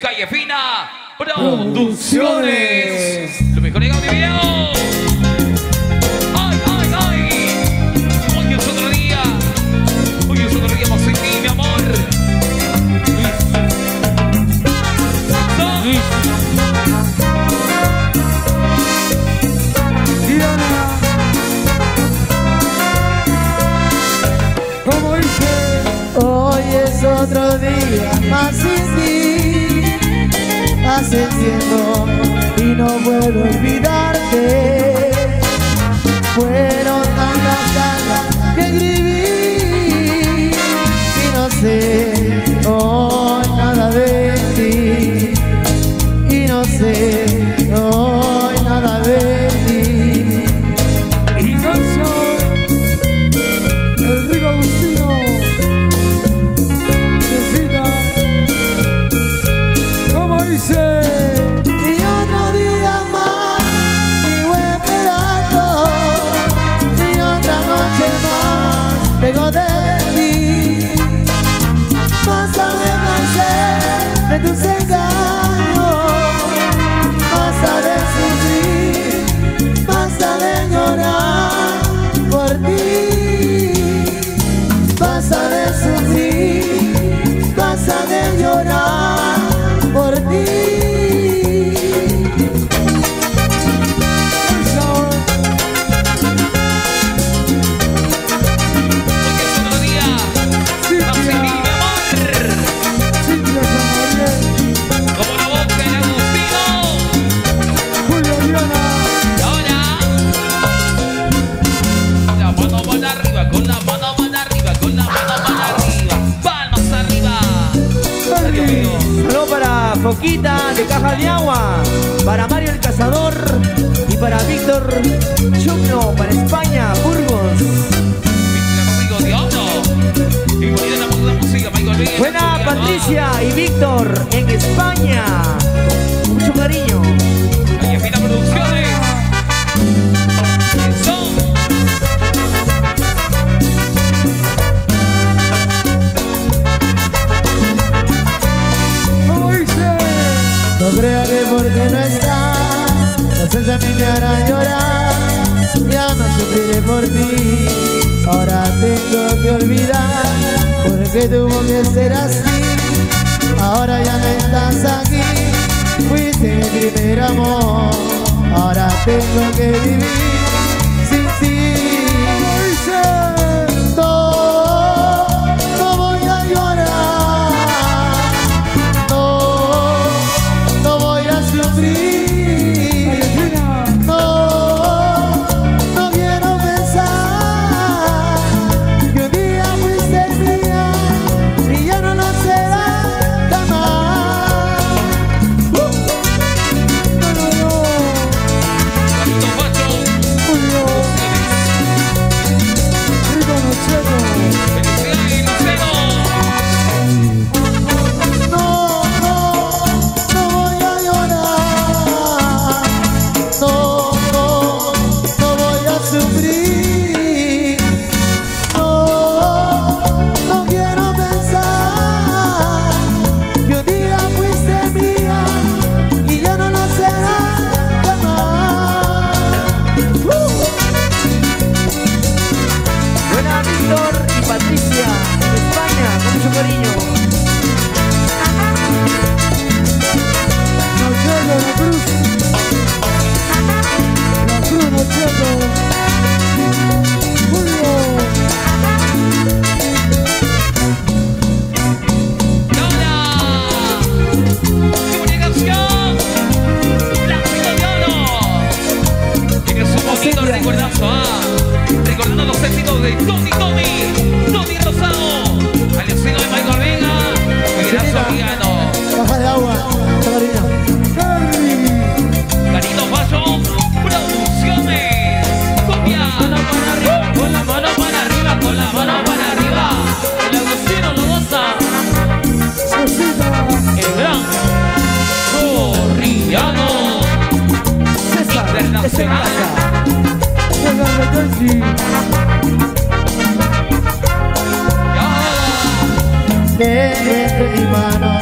Calle Fina Producciones. Lo mejor en audio y video. Ay, ay, ay. Hoy es otro día. Hoy es otro día más sin ti, mi amor. Hoy es otro día más sin ti, hace tiempo y no puedo olvidarte. Fueron tantas cartas que escribí y no sé hoy nada de ti, y no sé hoy nada de ti. Y no soy el rico Agustino. Y otro día más sigo esperando, y otra noche más pego de ti. Basta de vencer de tus engaños, basta de sufrir, basta de llorar por ti. Basta de sufrir, basta de llorar por ti. Foquita de Caja de Agua, para Mario el Cazador y para Víctor Chupno, para España, Burgos. Buena Patricia y Víctor en España, con mucho cariño. Calle Fina Producciones. No crea que porque no estás, la ausencia a mí me hará llorar. Ya no sufriré por ti, ahora tengo que olvidar, porque tuvo que ser así. Ahora ya no estás aquí, fuiste mi primer amor, ahora tengo que vivir sin ti. Recordando los éxitos de Tony Rosado, al estilo de Michael Vega, Mirazo Piano. Caja de Agua, Carito Paso Producciones. Copia. Con la mano arriba, con la mano para arriba, con la mano para arriba. El Agustino lo goza. El gran Corriano Internacional. Deje mi mano